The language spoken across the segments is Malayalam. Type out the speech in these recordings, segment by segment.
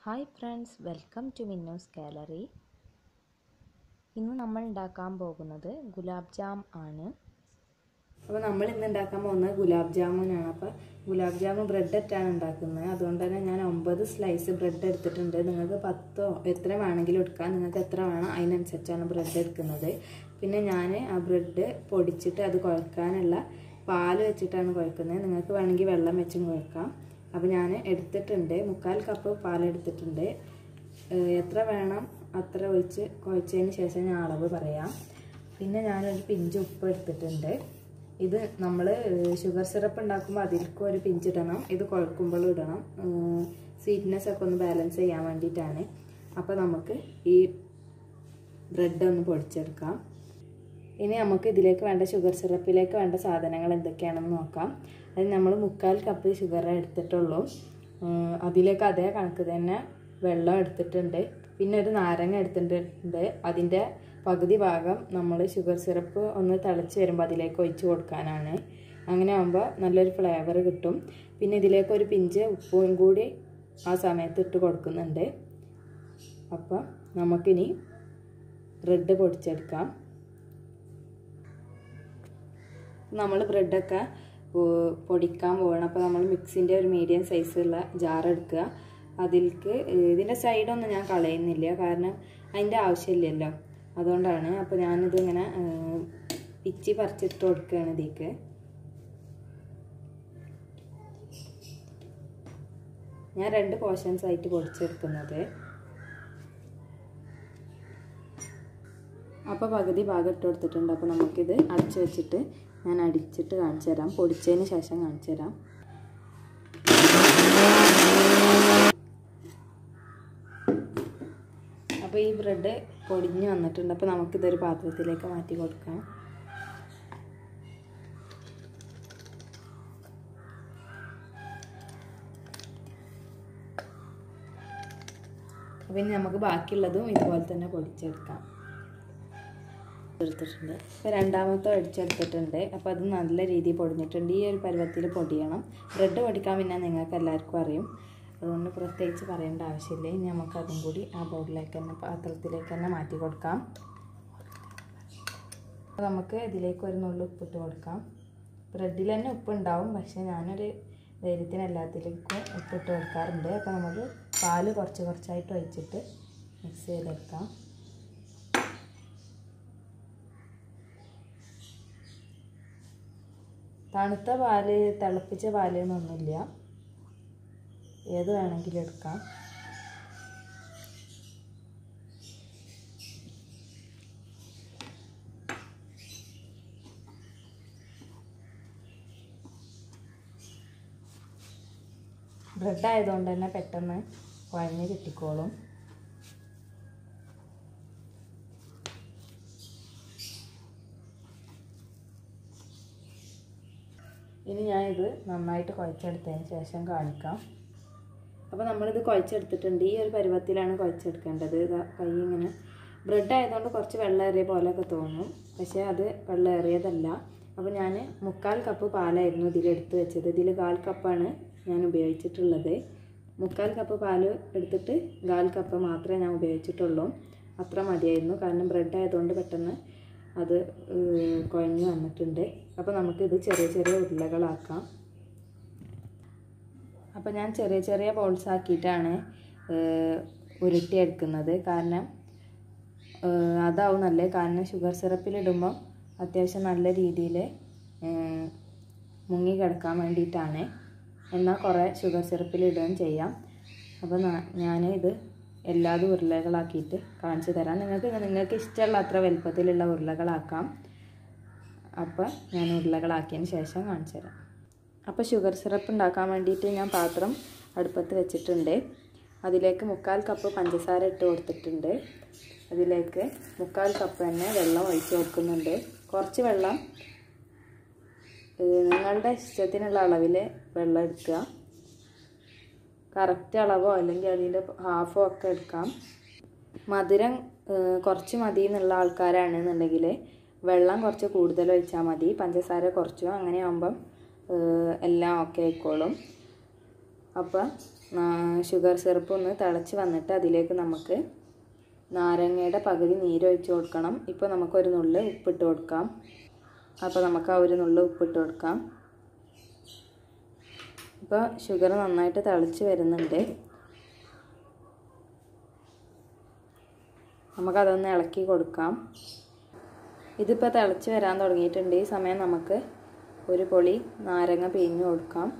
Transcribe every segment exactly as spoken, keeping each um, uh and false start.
Hi friends, welcome to Minnu's gallery. ഇന്ന് നമ്മൾ ഉണ്ടാക്കാൻ പോകുന്നത് ഗുലാബ് ജാം ആണ്. അപ്പോൾ നമ്മൾ ഇന്ന് ഉണ്ടാക്കാൻ പോകുന്നത് ഗുലാബ് ജാമുനാണ്. അപ്പോൾ ഗുലാബ് ജാമുൻ ബ്രെഡ് ഇട്ടാണ് ഉണ്ടാക്കുന്നത്. അതുകൊണ്ട് തന്നെ ഞാൻ ഒമ്പത് സ്ലൈസ് ബ്രെഡ് എടുത്തിട്ടുണ്ട്. നിങ്ങൾക്ക് പത്തോ എത്ര വേണമെങ്കിലും എടുക്കാം. നിങ്ങൾക്ക് എത്ര വേണം അതിനനുസരിച്ചാണ് ബ്രെഡ് എടുക്കുന്നത്. പിന്നെ ഞാൻ ആ ബ്രെഡ് പൊടിച്ചിട്ട് അത് കുഴക്കാനുള്ള പാൽ വെച്ചിട്ടാണ് കുഴക്കുന്നത്. നിങ്ങൾക്ക് വേണമെങ്കിൽ വെള്ളം വെച്ചും കുഴക്കാം. അപ്പോൾ ഞാൻ എടുത്തിട്ടുണ്ട്, മുക്കാൽ കപ്പ് പാലെടുത്തിട്ടുണ്ട്. എത്ര വേണം അത്ര ഒഴിച്ച് കുഴച്ചതിന് ശേഷം ഞാൻ അളവ് പറയാം. പിന്നെ ഞാനൊരു പിഞ്ച് ഉപ്പ് എടുത്തിട്ടുണ്ട്. ഇത് നമ്മൾ ഷുഗർ സിറപ്പ് ഉണ്ടാക്കുമ്പോൾ അതിൽക്കും ഒരു പിഞ്ചിടണം, ഇത് കുഴക്കുമ്പോഴും ഇടണം. സ്വീറ്റ്നെസ് ഒക്കെ ഒന്ന് ബാലൻസ് ചെയ്യാൻ വേണ്ടിയിട്ടാണ്. അപ്പോൾ നമുക്ക് ഈ ബ്രെഡ് ഒന്ന് പൊടിച്ചെടുക്കാം. ഇനി നമുക്ക് ഇതിലേക്ക് വേണ്ട ഷുഗർ സിറപ്പിലേക്ക് വേണ്ട സാധനങ്ങൾ എന്തൊക്കെയാണെന്ന് നോക്കാം. അത് നമ്മൾ മുക്കാൽ കപ്പ് ഷുഗർ എടുത്തിട്ടുള്ളൂ. അതിലേക്ക് അതേ കണക്ക് തന്നെ വെള്ളം എടുത്തിട്ടുണ്ട്. പിന്നെ ഒരു നാരങ്ങ എടുത്തിട്ടുണ്ട്. അതിൻ്റെ പകുതി ഭാഗം നമ്മൾ ഷുഗർ സിറപ്പ് ഒന്ന് തിളച്ച് വരുമ്പോൾ അതിലേക്ക് ഒഴിച്ച് കൊടുക്കാനാണ്. അങ്ങനെ ആകുമ്പോൾ നല്ലൊരു ഫ്ലേവർ കിട്ടും. പിന്നെ ഇതിലേക്ക് ഒരു പിഞ്ച് ഉപ്പും കൂടി ആ സമയത്ത് ഇട്ട് കൊടുക്കുന്നുണ്ട്. അപ്പോൾ നമുക്കിനി ബ്രെഡ് പൊടിച്ചെടുക്കാം. നമ്മൾ ബ്രെഡൊക്കെ പൊടിക്കാൻ പോകണം. അപ്പോൾ നമ്മൾ മിക്സിൻ്റെ ഒരു മീഡിയം സൈസുള്ള ജാർ എടുക്കുക. അതിലേക്ക് ഇതിൻ്റെ സൈഡൊന്നും ഞാൻ കളയുന്നില്ല, കാരണം അതിൻ്റെ ആവശ്യമില്ലല്ലോ, അതുകൊണ്ടാണ്. അപ്പോൾ ഞാനിതിങ്ങനെ പിച്ചി പറിച്ചിട്ട് കൊടുക്കുകയാണ് ഇതിലേക്ക്. ഞാൻ രണ്ട് പോർഷൻസ് ആയിട്ട് പൊടിച്ചെടുക്കുന്നത്. അപ്പോൾ പകുതി ഭാഗം ഇട്ട് കൊടുത്തിട്ടുണ്ട്. അപ്പോൾ നമുക്കിത് അടച്ചു വെച്ചിട്ട് ഞാൻ അടിച്ചിട്ട് കാണിച്ചു തരാം. പൊടിച്ചതിന് ശേഷം കാണിച്ചു തരാം. അപ്പോൾ ഈ ബ്രെഡ് പൊടിഞ്ഞ് വന്നിട്ടുണ്ട്. അപ്പോൾ നമുക്കിതൊരു പാത്രത്തിലേക്ക് മാറ്റി കൊടുക്കാം. അപ്പോൾ ഇനി നമുക്ക് ബാക്കിയുള്ളതും ഇതുപോലെ തന്നെ പൊടിച്ചെടുക്കാം. എടുത്തിട്ടുണ്ട്. ഇപ്പോൾ രണ്ടാമത്തെ അടിച്ചെടുത്തിട്ടുണ്ട്. അപ്പോൾ അത് നല്ല രീതിയിൽ പൊടിഞ്ഞിട്ടുണ്ട്. ഈ ഒരു പരുവത്തിൽ പൊടിയണം. ബ്രെഡ് പൊടിക്കാൻ പിന്നെ നിങ്ങൾക്ക് എല്ലാവർക്കും അറിയും, അതുകൊണ്ട് പ്രത്യേകിച്ച് പറയേണ്ട ആവശ്യമില്ല. ഇനി നമുക്കതും കൂടി ആ ബൗളിലേക്ക് തന്നെ പാത്രത്തിലേക്ക് തന്നെ മാറ്റി കൊടുക്കാം. അപ്പോൾ നമുക്ക് ഇതിലേക്ക് ഒരു നുള്ളു ഉപ്പിട്ട് കൊടുക്കാം. ബ്രെഡിൽ തന്നെ ഉപ്പുണ്ടാവും, പക്ഷേ ഞാനൊരു ധൈര്യത്തിന് എല്ലാത്തിലേക്കും ഉപ്പിട്ട് കൊടുക്കാറുണ്ട്. അപ്പോൾ നമുക്ക് പാല് കുറച്ച് കുറച്ചായിട്ട് ഒഴിച്ചിട്ട് മിക്സ് ചെയ്തെടുക്കാം. തണുത്ത പാല്, തിളപ്പിച്ച പാല് എന്നൊന്നുമില്ല, ഏത് വേണമെങ്കിലും എടുക്കാം. ബ്രെഡ് ആയതുകൊണ്ട് തന്നെ പെട്ടെന്ന് കുഴഞ്ഞ് കിട്ടിക്കോളും. ഇനി ഞാനിത് നന്നായിട്ട് കുഴച്ചെടുത്തതിന് ശേഷം കാണിക്കാം. അപ്പോൾ നമ്മളിത് കുഴച്ചെടുത്തിട്ടുണ്ട്. ഈ ഒരു പരുവത്തിലാണ് കുഴച്ചെടുക്കേണ്ടത്. ഇതാ കൈ ഇങ്ങനെ, ബ്രെഡ് ആയതുകൊണ്ട് കുറച്ച് വെള്ളമേറിയ പോലെയൊക്കെ തോന്നും, പക്ഷേ അത് വെള്ളമേറിയതല്ല. അപ്പോൾ ഞാൻ മുക്കാൽ കപ്പ് പാലായിരുന്നു ഇതിലെടുത്ത് വെച്ചത്. ഇതിൽ കാൽ കപ്പാണ് ഞാൻ ഉപയോഗിച്ചിട്ടുള്ളത്. മുക്കാൽ കപ്പ് പാല് എടുത്തിട്ട് കാൽ കപ്പ് മാത്രമേ ഞാൻ ഉപയോഗിച്ചിട്ടുള്ളൂ. അത്ര മതിയായിരുന്നു, കാരണം ബ്രെഡ് ആയതുകൊണ്ട് പെട്ടെന്ന് അത് കുഴഞ്ഞ് വന്നിട്ടുണ്ട്. അപ്പോൾ നമുക്കിത് ചെറിയ ചെറിയ ഉരുളകളാക്കാം. അപ്പോൾ ഞാൻ ചെറിയ ചെറിയ ബോൾസ് ആക്കിയിട്ടാണ് ഉരുട്ടിയെടുക്കുന്നത്, കാരണം അതാവും നല്ലത്. കാരണം ഷുഗർ സിറപ്പിലിടുമ്പോൾ അത്യാവശ്യം നല്ല രീതിയിൽ മുങ്ങി കിടക്കാൻ വേണ്ടിയിട്ടാണ്. എന്നാൽ കുറേ ഷുഗർ സിറപ്പിലിടുകയും ചെയ്യാം. അപ്പോൾ ഞാൻ ഇത് എല്ലാതും ഉരുളകളാക്കിയിട്ട് കാണിച്ചു തരാം. നിങ്ങൾക്ക് നിങ്ങൾക്ക് ഇഷ്ടമുള്ള അത്ര വലുപ്പത്തിലുള്ള ഉരുളകളാക്കാം. അപ്പോൾ ഞാൻ ഉരുളകളാക്കിയതിന് ശേഷം കാണിച്ചു തരാം. അപ്പോൾ ഷുഗർ സിറപ്പ് ഉണ്ടാക്കാൻ വേണ്ടിയിട്ട് ഞാൻ പാത്രം അടുപ്പത്ത് വെച്ചിട്ടുണ്ട്. അതിലേക്ക് മുക്കാൽ കപ്പ് പഞ്ചസാര ഇട്ട് കൊടുത്തിട്ടുണ്ട്. അതിലേക്ക് മുക്കാൽ കപ്പ് തന്നെ വെള്ളം ഒഴിച്ച് കൊടുക്കുന്നുണ്ട്. കുറച്ച് വെള്ളം, നിങ്ങളുടെ ഇഷ്ടത്തിനുള്ള അളവിൽ വെള്ളം എടുക്കുക. കറക്റ്റ് അളവോ അല്ലെങ്കിൽ അതിൻ്റെ ഹാഫോ ഒക്കെ എടുക്കാം. മധുരം കുറച്ച് മതി എന്നുള്ള ആൾക്കാരാണെന്നുണ്ടെങ്കിൽ വെള്ളം കുറച്ച് കൂടുതൽ ഒഴിച്ചാൽ മതി, പഞ്ചസാര കുറച്ചും. അങ്ങനെ ആകുമ്പം എല്ലാം ഓക്കെ ആയിക്കോളും. അപ്പോൾ ഷുഗർ സിറപ്പ് ഒന്ന് തിളച്ച് വന്നിട്ട് അതിലേക്ക് നമുക്ക് നാരങ്ങയുടെ പകുതി നീരൊഴിച്ച് കൊടുക്കണം. ഇപ്പോൾ നമുക്കൊരു നുള്ള് ഉപ്പിട്ട് കൊടുക്കാം. അപ്പോൾ നമുക്ക് ആ ഒരു നുള്ള് ഉപ്പിട്ട് കൊടുക്കാം. ഇപ്പോൾ ഷുഗർ നന്നായിട്ട് തിളച്ച് വരുന്നുണ്ട്. നമുക്കതൊന്ന് ഇളക്കി കൊടുക്കാം. ഇതിപ്പോൾ തിളച്ച് വരാൻ തുടങ്ങിയിട്ടുണ്ട്. ഈ സമയം നമുക്ക് ഒരു പൊളി നാരങ്ങ പിഴിഞ്ഞ് കൊടുക്കാം.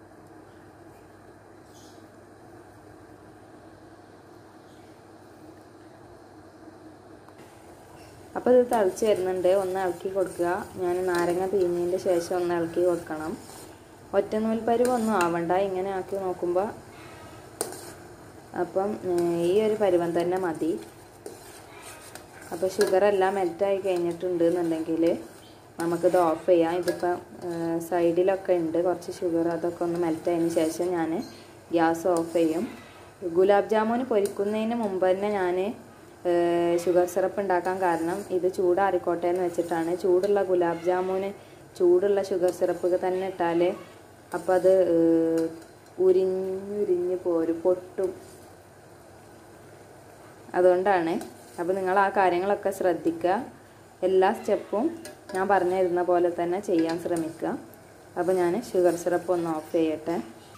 അപ്പോൾ ഇത് തിളച്ച് വരുന്നുണ്ട്. ഒന്ന് ഇളക്കി കൊടുക്കുക. ഞാൻ നാരങ്ങ പിഴിഞ്ഞതിൻ്റെ ശേഷം ഒന്ന് ഇളക്കി കൊടുക്കണം. ഒറ്റനൂൽപ്പരുവൊന്നും ആവണ്ട, ഇങ്ങനെ ആക്കി നോക്കുമ്പോൾ. അപ്പം ഈ ഒരു പരുവം തന്നെ മതി. അപ്പോൾ ഷുഗറെല്ലാം മെൽറ്റായി കഴിഞ്ഞിട്ടുണ്ട് എന്നുണ്ടെങ്കിൽ നമുക്കിത് ഓഫ് ചെയ്യാം. ഇതിപ്പോൾ സൈഡിലൊക്കെ ഉണ്ട് കുറച്ച് ഷുഗർ, അതൊക്കെ ഒന്ന് മെൽറ്റായതിന് ശേഷം ഞാൻ ഗ്യാസ് ഓഫ് ചെയ്യും. ഗുലാബ് ജാമുന് പൊരിക്കുന്നതിന് മുമ്പ് തന്നെ ഞാൻ ഷുഗർ സിറപ്പ് ഉണ്ടാക്കാൻ കാരണം ഇത് ചൂടാറിക്കോട്ടെ എന്ന് വെച്ചിട്ടാണ്. ചൂടുള്ള ഗുലാബ് ജാമുന് ചൂടുള്ള ഷുഗർ സിറപ്പ് തന്നെ ഇട്ടാൽ അപ്പോൾ അത് ഉരിഞ്ഞുരിഞ്ഞ് പോരും, പൊട്ടും. അതുകൊണ്ടാണ്. അപ്പോൾ നിങ്ങൾ ആ കാര്യങ്ങളൊക്കെ ശ്രദ്ധിക്കുക. എല്ലാ സ്റ്റെപ്പും ഞാൻ പറഞ്ഞു തരുന്ന പോലെ തന്നെ ചെയ്യാൻ ശ്രമിക്കുക. അപ്പോൾ ഞാൻ ഷുഗർ സിറപ്പ് ഒന്ന് ഓഫ് ചെയ്യട്ടെ.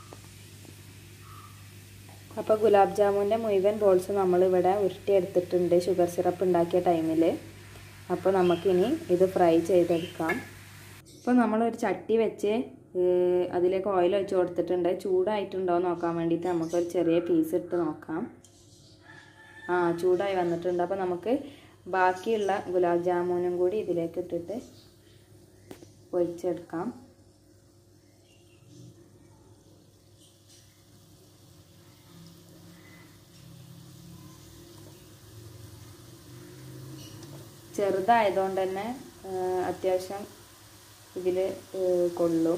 അപ്പോൾ ഗുലാബ് ജാമുൻ്റെ മുഴുവൻ ബോൾസ് നമ്മളിവിടെ ഉരുട്ടിയെടുത്തിട്ടുണ്ട് ഷുഗർ സിറപ്പ് ഉണ്ടാക്കിയ ടൈമിൽ. അപ്പോൾ നമുക്കിനി ഇത് ഫ്രൈ ചെയ്തെടുക്കാം. ഇപ്പോൾ നമ്മളൊരു ചട്ടി വെച്ച് അതിലേക്ക് ഓയിൽ ഒഴിച്ച് കൊടുത്തിട്ടുണ്ട്. ചൂടായിട്ടുണ്ടോ എന്ന് നോക്കാൻ വേണ്ടിയിട്ട് നമുക്കൊരു ചെറിയ പീസ് ഇട്ട് നോക്കാം. ആ ചൂടായി വന്നിട്ടുണ്ട്. അപ്പോൾ നമുക്ക് ബാക്കിയുള്ള ഗുലാബ് ജാമുനും കൂടി ഇതിലേക്ക് ഇട്ടിട്ട് പൊരിച്ചെടുക്കാം. ചെറുതായതുകൊണ്ട് തന്നെ അത്യാവശ്യം ഇതിൽ കൊള്ളും.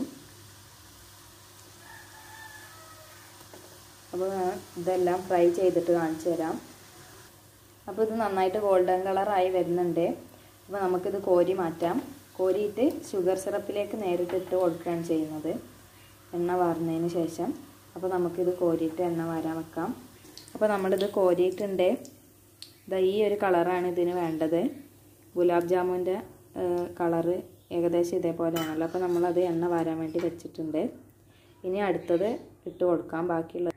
അപ്പോൾ ഇതെല്ലാം ഫ്രൈ ചെയ്തിട്ട് കാണിച്ചു തരാം. അപ്പോൾ ഇത് നന്നായിട്ട് ഗോൾഡൻ കളറായി വരുന്നുണ്ട്. അപ്പോൾ നമുക്കിത് കോരി മാറ്റാം. കോരിയിട്ട് ഷുഗർ സിറപ്പിലേക്ക് നേരിട്ട് ഇട്ട് കൊടുക്കുകയാണ് ചെയ്യുന്നത് എണ്ണ വാർന്നതിന് ശേഷം. അപ്പോൾ നമുക്കിത് കോരിയിട്ട് എണ്ണ വാരാൻ വെക്കാം. അപ്പോൾ നമ്മളിത് കോരിയിട്ടുണ്ട്. ഇതാ ഈ ഒരു കളറാണ് ഇതിന് വേണ്ടത്. ഗുലാബ് ജാമുൻ്റെ കളറ് ഏകദേശം ഇതേപോലെയാണല്ലോ. അപ്പോൾ നമ്മളത് എണ്ണ വാരാൻ വേണ്ടി വെച്ചിട്ടുണ്ട്. ഇനി അടുത്തത് ഇട്ട് കൊടുക്കാം. ബാക്കിയുള്ള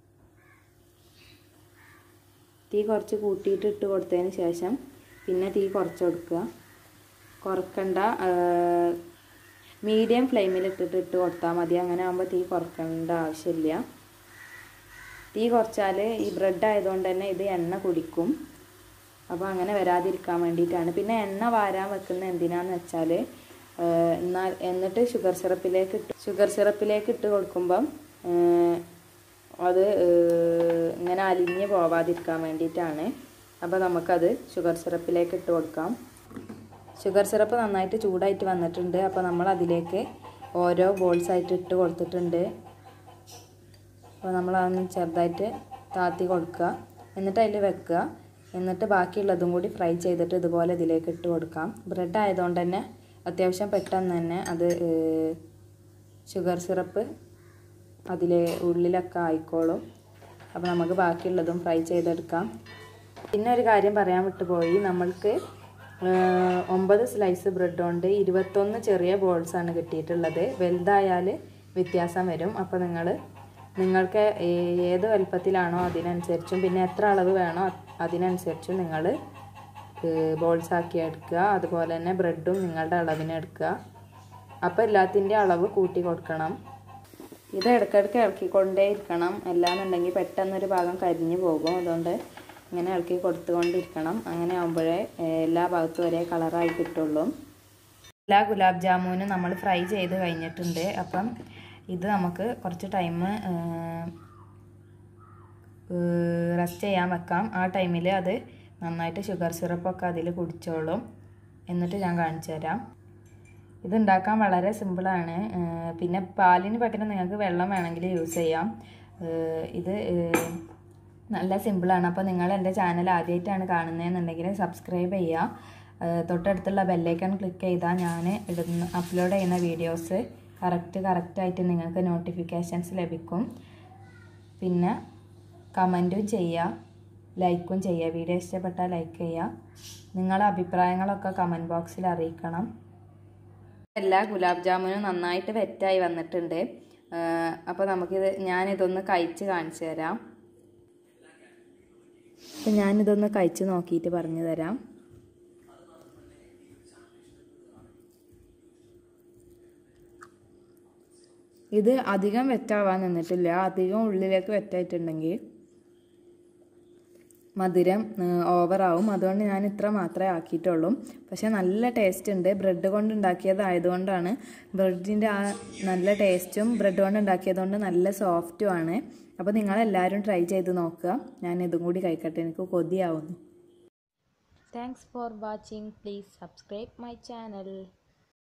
തീ കുറച്ച് കൂട്ടിയിട്ട് ഇട്ട് കൊടുത്തതിന് ശേഷം പിന്നെ തീ കുറച്ച് കൊടുക്കുക. കുറക്കണ്ട, മീഡിയം ഫ്ലെയിമിൽ ഇട്ടിട്ട് ഇട്ട് കൊടുത്താൽ മതി. അങ്ങനെ ആകുമ്പോൾ തീ കുറക്കേണ്ട ആവശ്യമില്ല. തീ കുറച്ചാൽ ഈ ബ്രെഡ് ആയതുകൊണ്ട് തന്നെ ഇത് എണ്ണ കുടിക്കും. അപ്പോൾ അങ്ങനെ വരാതിരിക്കാൻ വേണ്ടിയിട്ടാണ്. പിന്നെ എണ്ണ വാരാൻ വെക്കുന്നത് എന്തിനാന്ന് വെച്ചാൽ എന്നാൽ എന്നിട്ട് ഷുഗർ സിറപ്പിലേക്ക് ഇട്ട് ഷുഗർ സിറപ്പിലേക്ക് ഇട്ട് കൊടുക്കുമ്പം അത് ഇങ്ങനെ അലിഞ്ഞ് പോവാതിരിക്കാൻ വേണ്ടിയിട്ടാണ്. അപ്പോൾ നമുക്കത് ഷുഗർ സിറപ്പിലേക്ക് ഇട്ട് കൊടുക്കാം. ഷുഗർ സിറപ്പ് നന്നായിട്ട് ചൂടായിട്ട് വന്നിട്ടുണ്ട്. അപ്പോൾ നമ്മൾ അതിലേക്ക് ഓരോ ബോൾസായിട്ട് ഇട്ട് കൊടുത്തിട്ടുണ്ട്. അപ്പോൾ നമ്മളതൊന്ന് ചെറുതായിട്ട് താത്തി കൊടുക്കുക. എന്നിട്ട് അതിൽ വെക്കുക. എന്നിട്ട് ബാക്കിയുള്ളതും കൂടി ഫ്രൈ ചെയ്തിട്ട് ഇതുപോലെ ഇതിലേക്ക് ഇട്ട് കൊടുക്കാം. ബ്രെഡ് ആയതുകൊണ്ട് തന്നെ അത്യാവശ്യം പെട്ടെന്ന് തന്നെ അത് ഷുഗർ സിറപ്പ് അതിലെ ഉള്ളിലൊക്കെ ആയിക്കോളും. അപ്പോൾ നമുക്ക് ബാക്കിയുള്ളതും ഫ്രൈ ചെയ്തെടുക്കാം. പിന്നെ ഒരു കാര്യം പറയാൻ വിട്ടുപോയി. നമ്മൾക്ക് ഒമ്പത് സ്ലൈസ് ബ്രെഡ് കൊണ്ട് ഇരുപത്തൊന്ന് ചെറിയ ബോൾസാണ് കിട്ടിയിട്ടുള്ളത്. വലുതായാൽ വ്യത്യാസം വരും. അപ്പോൾ നിങ്ങൾ നിങ്ങൾക്ക് ഏത് വലുപ്പത്തിലാണോ അതിനനുസരിച്ചും പിന്നെ എത്ര അളവ് വേണോ അതിനനുസരിച്ചും നിങ്ങൾ ബോൾസാക്കി എടുക്കുക. അതുപോലെ തന്നെ ബ്രെഡും നിങ്ങളുടെ അളവിന് എടുക്കുക. അപ്പോൾ എല്ലാത്തിൻ്റെ അളവ് കൂട്ടി കൊടുക്കണം. ഇത് ഇടയ്ക്കിടയ്ക്ക് ഇളക്കിക്കൊണ്ടേ ഇരിക്കണം. അല്ലാന്നുണ്ടെങ്കിൽ പെട്ടെന്നൊരു ഭാഗം കരിഞ്ഞു പോകും. അതുകൊണ്ട് ഇങ്ങനെ ഇളക്കി കൊടുത്തുകൊണ്ടിരിക്കണം. അങ്ങനെ ആകുമ്പോഴേ എല്ലാ ഭാഗത്തും ഒരേ കളറായി കിട്ടുള്ളൂ. എല്ലാ ഗുലാബ് ജാമുനും നമ്മൾ ഫ്രൈ ചെയ്ത് കഴിഞ്ഞിട്ടുണ്ട്. അപ്പം ഇത് നമുക്ക് കുറച്ച് ടൈം റെസ്റ്റ് ചെയ്യാൻ വെക്കാം. ആ ടൈമിൽ അത് നന്നായിട്ട് ഷുഗർ സിറപ്പൊക്കെ അതിൽ കുടിച്ചോളും. എന്നിട്ട് ഞാൻ കാണിച്ചു തരാം. ഇതുണ്ടാക്കാൻ വളരെ സിമ്പിളാണ്. പിന്നെ പാലിന് പകരം നിങ്ങൾക്ക് വെള്ളം വേണമെങ്കിൽ യൂസ് ചെയ്യാം. ഇത് നല്ല സിമ്പിളാണ്. അപ്പോൾ നിങ്ങൾ എൻ്റെ ചാനൽ ആദ്യമായിട്ടാണ് കാണുന്നതെന്നുണ്ടെങ്കിൽ സബ്സ്ക്രൈബ് ചെയ്യുക. തൊട്ടടുത്തുള്ള ബെല്ലൈക്കൺ ക്ലിക്ക് ചെയ്താൽ ഞാൻ ഇടുന്ന അപ്ലോഡ് ചെയ്യുന്ന വീഡിയോസ് കറക്റ്റ് കറക്റ്റായിട്ട് നിങ്ങൾക്ക് നോട്ടിഫിക്കേഷൻസ് ലഭിക്കും. പിന്നെ കമൻറ്റും ചെയ്യുക, ലൈക്കും ചെയ്യുക. വീഡിയോ ഇഷ്ടപ്പെട്ടാൽ ലൈക്ക് ചെയ്യുക. നിങ്ങളുടെ അഭിപ്രായങ്ങളൊക്കെ കമൻറ്റ് ബോക്സിൽ അറിയിക്കണം. എല്ലാ ഗുലാബ് ജാമുനും നന്നായിട്ട് വെറ്റായി വന്നിട്ടുണ്ട്. അപ്പോൾ നമുക്കിത് ഞാനിതൊന്ന് കഴിച്ച് കാണിച്ചു തരാം. അപ്പം ഞാനിതൊന്ന് കഴിച്ച് നോക്കിയിട്ട് പറഞ്ഞു തരാം. ഇത് അധികം വെറ്റാവാൻ നിന്നിട്ടില്ല. അധികം ഉള്ളിലേക്ക് വെറ്റായിട്ടുണ്ടെങ്കിൽ മധുരം ഓവറാവും. അതുകൊണ്ട് ഞാൻ ഇത്ര മാത്രമേ ആക്കിയിട്ടുള്ളൂ. പക്ഷേ നല്ല ടേസ്റ്റ് ഉണ്ട്. ബ്രെഡ് കൊണ്ട് ഉണ്ടാക്കിയതായതുകൊണ്ടാണ്. ബ്രെഡിൻ്റെ ആ നല്ല ടേസ്റ്റും ബ്രെഡ് കൊണ്ട് ഉണ്ടാക്കിയതുകൊണ്ട് നല്ല സോഫ്റ്റും ആണ്. അപ്പോൾ നിങ്ങളെല്ലാവരും ട്രൈ ചെയ്ത് നോക്കുക. ഞാൻ ഇതും കൂടി കഴിക്കട്ടെ, എനിക്ക് കൊതിയാവുന്നു. Thanks for watching. Please subscribe my channel.